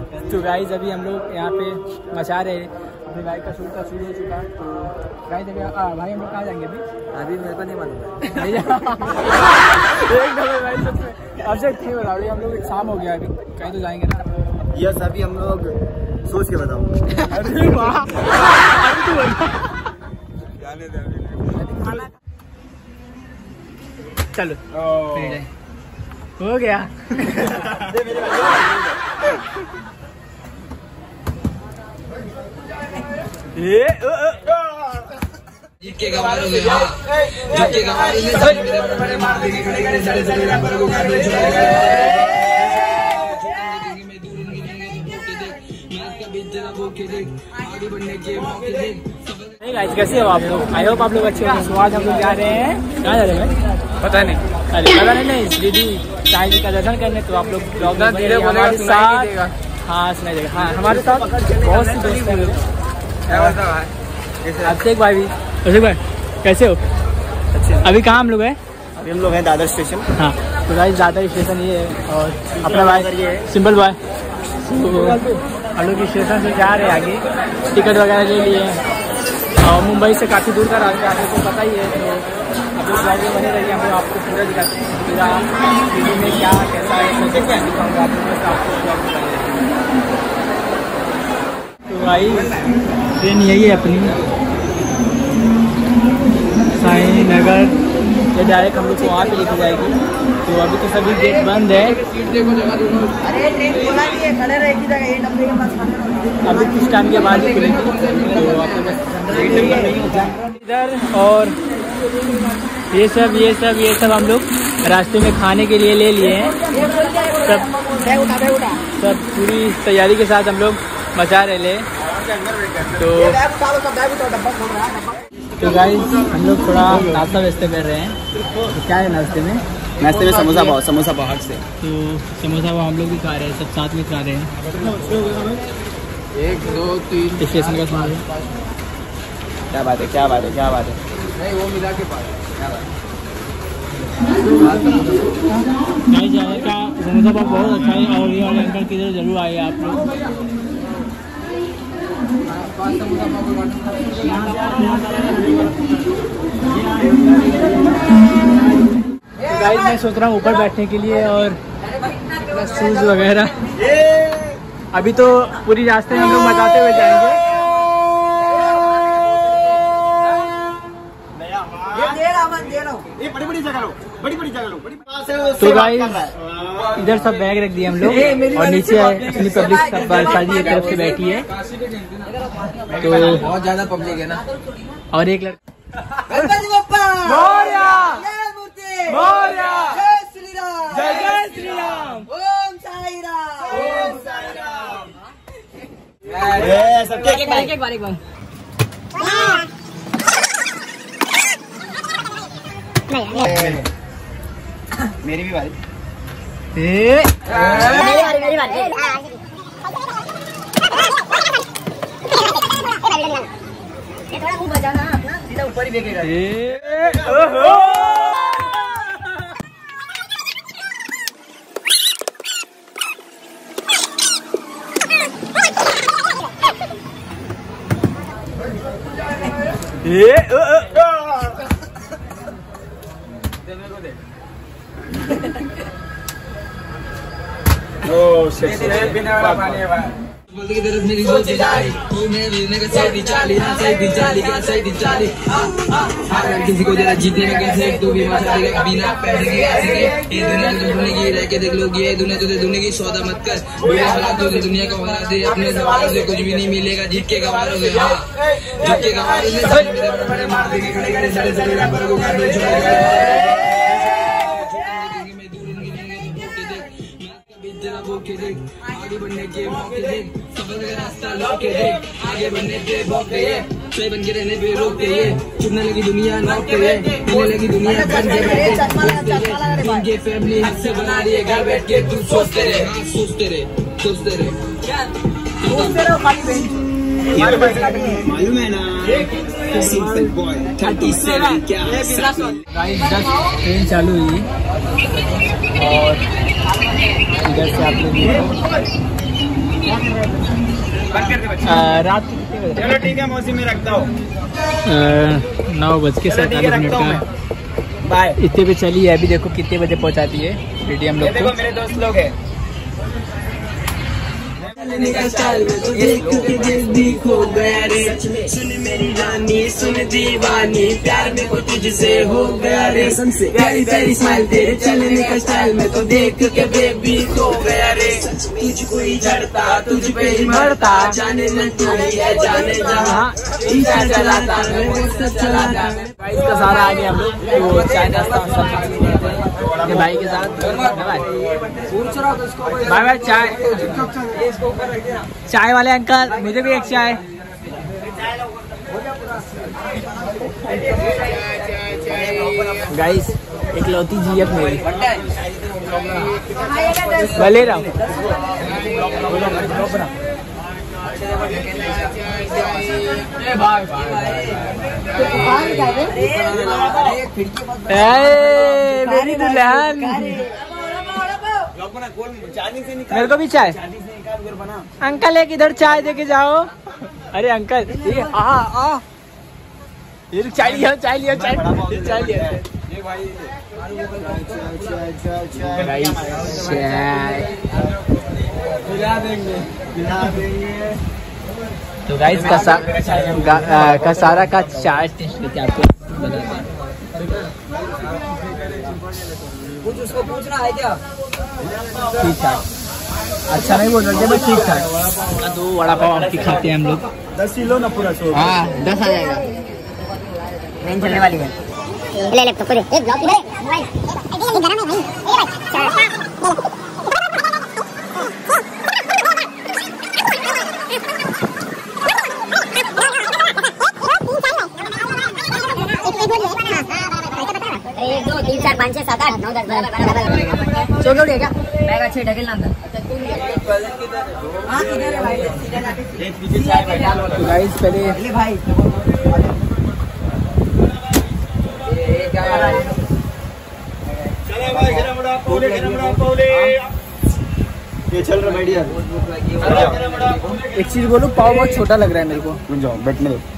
तो गाइस अभी हम लोग यहाँ पे मचा रहे हैं, अपनी बाइक का शूट हो चुका। तो गाइस अभी भाई हम लोग कहाँ जाएंगे अभी मेरे को नहीं मालूम अब से ठीक बता रही हम लोग, शाम हो गया अभी कहीं तो जाएंगे ना। यस अभी हम लोग सोच के बताऊँ। अरे वाह चलो हो गया। जीत के गवार हो गया, जीत के गवार हो गया, मार देंगे खड़े खड़े सारे सारे रैपर को काट दे छोड़ गए। मैं दूर गिरेंगे तो भूखे देख, नाच का बीच जरा भूखे देख, आगे बढ़ने के मौके देख। नहीं गाइस कैसे हो आप लोग? आई होप आप लोग अच्छे होंगे। तो आज हम लोग जा रहे हैं, कहाँ जा रहे हैं पता नहीं, अरे पता नहीं दीदी साईं जी का दर्शन करने। तो आप लोग हमारे साथ, हाँ सुनाई देगा, हाँ हमारे साथ बहुत सी दोस्त हैं। अभिषेक भाई भी, अभिषेक भाई कैसे हो? अच्छे। अभी कहाँ हम लोग हैं? अभी हम लोग हैं दादर स्टेशन। हाँ तो गाइस दादर स्टेशन ये है और अपना भाई सिंपल भाई हम लोग स्टेशन से जा रहे हैं आगे, टिकट वगैरह ले लिए और मुंबई से काफ़ी दूर का रास्ता है, आपको पता ही है। तो अब लोग ब्लॉग में बने रहिए, हम लोग आपको पूरा दिखाते हैं पूरा दिल्ली में क्या कैसा है कैसे क्या तो भाई ट्रेन यही है अपनी साईं नगर, ये डायरेक्ट हम लोग को वहाँ पे लेके जाएगी। तो अभी तो सभी गेट बंद है, अभी कुछ टाइम के बाद ही खुलेगी। इधर और ये सब हम लोग रास्ते में खाने के लिए ले लिए हैं। सब पूरी तैयारी के साथ हम लोग मचा रहे ले। तो गाइस हम लोग थोड़ा नाश्ता वास्ते कर रहे हैं। तो क्या है नाश्ते में? नाश्ते में समोसा बाहर से। तो समोसा वो हम लोग भी खा रहे हैं, सब साथ में खा रहे हैं। 1 2 3 स्टेशन का समोसा। क्या बात है नहीं वो मिला के पास नहीं जाने का समोसा बहुत अच्छा है और ये वाले अंकल किधर जरूर आए आप लोग। गाइस मैं सोच रहा हूँ ऊपर बैठने के लिए और शूज वगैरह। अभी तो पूरी रास्ते में हम लोग मचाते हुए जाएंगे। तो गाइस इधर सब बैग रख दिए हम लोग और नीचे अपनी पब्लिक सारी एक तरफ से बैठी है। तो बहुत ज्यादा पब्लिक है ना। और एक लड़का जय जय श्री राम, ओम साई राम। एक बार मेरी भी बारी। मेरी बारी। ये थोड़ा मुंह बजाना अपना, सीधा ऊपर ही फेंकेगा। की तरफ मेरी सोच जाए किसी को जरा जीतने में कैसे तू भी मचा देगा बिना पैसे के कैसे के। ये दुनिया ढूंढने की रह के देख लो, ये दुनिया तुझे ढूंढने की सौदा मत कर, तुझे दुनिया को बना दे। अपने सवालों से कुछ भी नहीं मिलेगा, जीत के गवारोगे। हाँ जीत के गवारोगे, मार देंगे खड़े खड़े सारे सारे रैपर को काट दे छोड़ गए। जरा भूखे देख, आगे बढ़ने के मौके देख, सफर का रास्ता लौके देख, आगे बढ़ने पे भौंकते ये, सही बन के रहने पे रोकते ये, चुनने लगी दुनिया नौकते ये, मिलने लगी दुनिया बन के बैठे, इनके फैमिली हाथ से बना रही है घर बैठ के। तू सोचते रहे, हाँ सोचते रहे मालूम है ना सिंपल बॉय 37 क्या ट्रेन चालू हुई और इधर से आप लोग रात के कितने बजे? चलो ठीक है मौसी में रखता हूँ। 9:47 का बाय। इतने पे चली है, अभी देखो कितने बजे पहुंचाती है रेडी हम लोग देखो को। मेरे दोस्त लोग हैं। सुन मेरी रानी सुन दीवानी प्यार में को तुझसे हो गया रे प्यारी प्यारी स्माइल तेरे चलने का स्टाइल में तो देख के बेबी खो गया रे तुझको ही झड़ता तुझ पे ही मरता जाने न तू ही है जाने जहाँ चलाता चलाता इसका सारा आ गया हम लोग वो चाय नाश्ता ये भाई के साथ। बाय बाय चाय। चाय वाले अंकल मुझे भी एक चाय। गाइस एक लौती जीएफ मेरी मैं ले रहा हूँ। मेरी दुल्हन मेरे को भी चाय। अंकल एक इधर चाय दे के जाओ। अरे अंकल ये ये चाय लिया चाय लिया चाय लिया। तो गाइस कसारा का चाय टेस्ट करके आपको बताते हैं। कुछ उसको पूछना है क्या? ठीक ठाक, अच्छा नहीं बोल रहे बस ठीक ठाक। 2 वड़ा पाव आपकी खाते हैं हम लोग। 10 किलो ना पूरा 100। हाँ 10 आ जाएगा। ट्रेन चलने वाली है। ले ले तो पूरे एक ब्लॉक इधर मोबाइल ये गरम है भाई। ये 1 2 3 4 5 6 7 8 9 10 चलो क्या बैग अच्छे ढकेलना अंदर। हाँ किधर है भाई? एक पीछे चाय बैठा लो। गाइस पहले ले भाई चलो भाई गरम बड़ा पौले ये चल रहा बढ़िया। एक चीज बोलूं, पाव बहुत छोटा लग रहा है मेरे को। जाओ बैठने दो।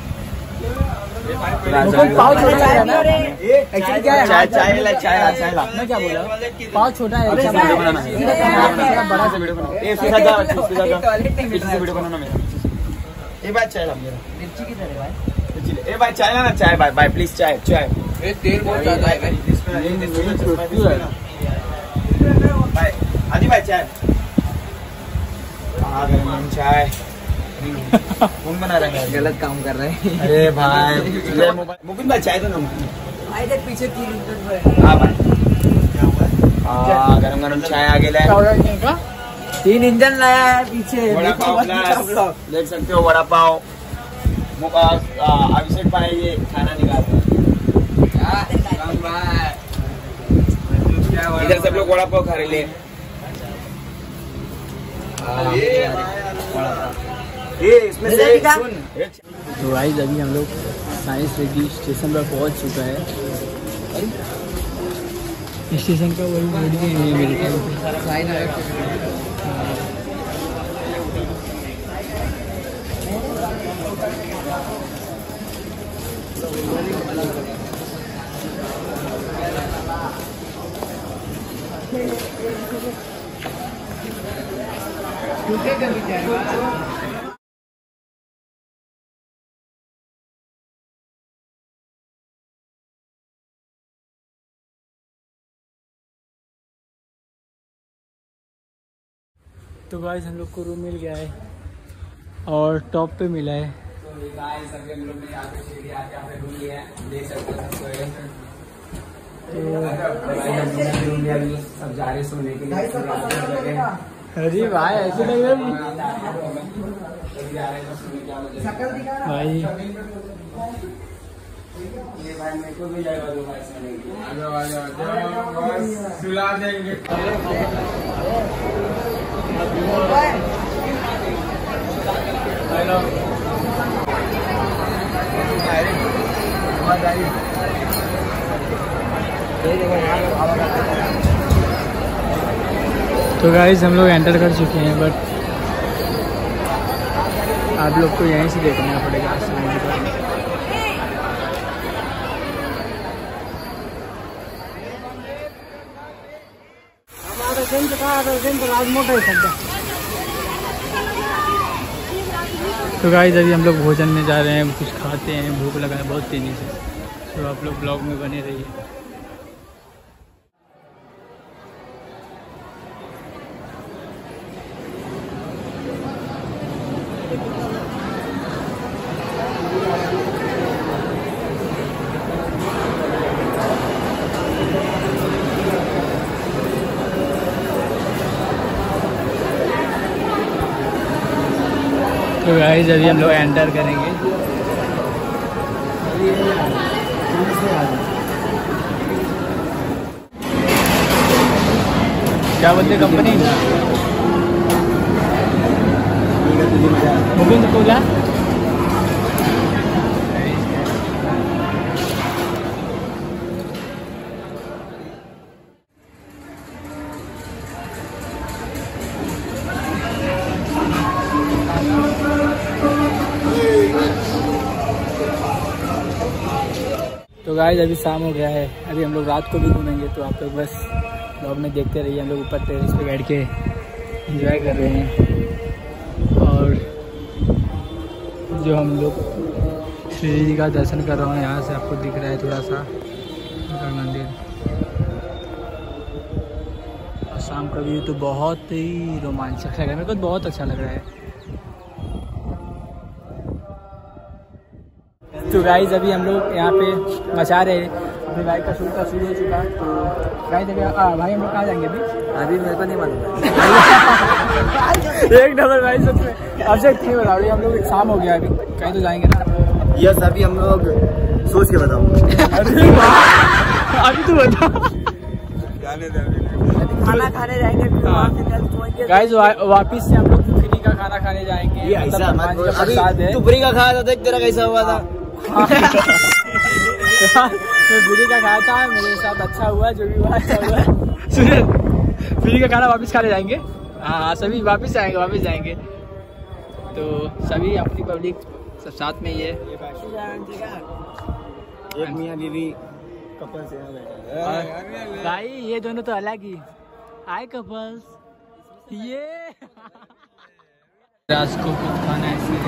पाव छोटा लग रहा है ना एक्चुअली क्या है। चाय ला मैं क्या बोला, पाव छोटा है। वीडियो बनाना है बड़ा से वीडियो बनाओ। ए इसके साथ जा पीछे से वीडियो बनाना मेरा। ए भाई चाय ला मेरा। मिर्ची किधर है भाई? ए भाई चाय ला ना चाय भाई प्लीज चाय। ये तेल बहुत ज्यादा है भाई। भाई आदि भाई चाय। गरम चाय कौन बना रहा है? गलत काम कर रहे हैं। अरे भाई मुकुंद भाई चाय दो ना। भाई देख पीछे 3 लीटर है। हाँ भाई गरम चाय आ गया। 3 इंजन लाया है पीछे। वड़ा पाव देख सकते हो। वड़ा पाव अभिषेक भाई ये खाना निकालते हैं। इधर सब लोग वड़ा पाव खा रहे हैं। ये इसमें से सुन। तो गाइस अभी हम लोग साइंस रेडी स्टेशन पर पहुंच चुका है। स्टेशन का वही बोर्ड भी नहीं है मेरे टाइम पे। तो गाइस हम लोग को रूम मिल गया है और टॉप पे मिला है। सब जा रहे सोने के लिए। अरे भाई ऐसे लग रहा भाई। ये भाई मेरे को भी जाएगा 2 भाई सोने के लिए। सुला देंगे। तो गाइस हम लोग एंटर कर चुके हैं बट आप लोग को यहीं से देखना पड़ेगा। तो गाइस अभी हम लोग भोजन में जा रहे हैं, कुछ खाते हैं, भूख लगा है बहुत तेजी से। तो आप लोग ब्लॉग में बने रहिए। तो गाइस अभी हम लोग एंटर करेंगे। क्या बोलते कंपनी मुकुंद कोला। तो गाइस अभी शाम हो गया है, अभी हम लोग रात को भी घूमेंगे। तो आप लोग बस ब्लॉग में देखते रहिए। हम लोग ऊपर टेरेस पे बैठ के एंजॉय कर रहे हैं। और जो हम लोग श्री जी का दर्शन कर रहे हैं, यहाँ से आपको दिख रहा है थोड़ा सा मंदिर। और शाम का व्यू तो बहुत ही रोमांचक लग रहा है, मेरे को बहुत अच्छा लग रहा है। तो गाइस अभी हम लोग यहाँ पे मचा रहे हैं। अभी भाई का शूट शुरू हो चुका है। तो गाइस अभी भाई हम लोग कहाँ जाएंगे अभी मेरे को नहीं मालूम। एक नंबर भाई सच में आपसे ठीक बता रही, हम लोग शाम हो गया, अभी कहीं तो जाएंगे ना। यस अभी हम लोग सोच के बताओ। अभी तू बता। खाना खाने जाएंगे। गाइस वापिस से हम लोग फ्री का खाना खाने जाएंगे। ये ऐसा मत बोल, अभी तू फ्री का खाया था, देख तेरा कैसा हुआ था। मैं फ्री का खाया था, मेरे साथ अच्छा हुआ, जो भी हुआ अच्छा हुआ। सुनिए फ्री का खाना वापस खाने जाएंगे। हाँ सभी वापस जाएंगे। तो सभी अपनी पब्लिक सब साथ में ही है। एक मियां बीवी कपल से यहाँ बैठे। भाई ये दोनों तो अलग ही हाय कपल्स। ये राज को कुछ खाना है इसमें।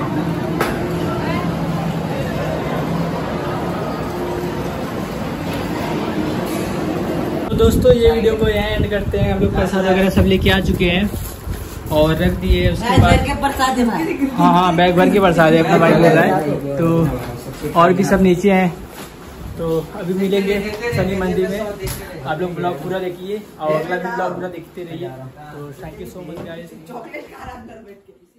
तो दोस्तों ये वीडियो को यहाँ एंड करते हैं। हम लोग प्रसाद वगैरह सब लेके आ चुके हैं और रख दिए। उसके बाद हाँ बैग भर के प्रसाद है, अपना बाइक ले रहा है। तो और भी सब नीचे हैं। तो अभी मिलेंगे शनि मंदिर में। आप लोग ब्लॉग पूरा देखिए और अगला भी ब्लॉग पूरा देखते रहिए। तो thank you so much guys.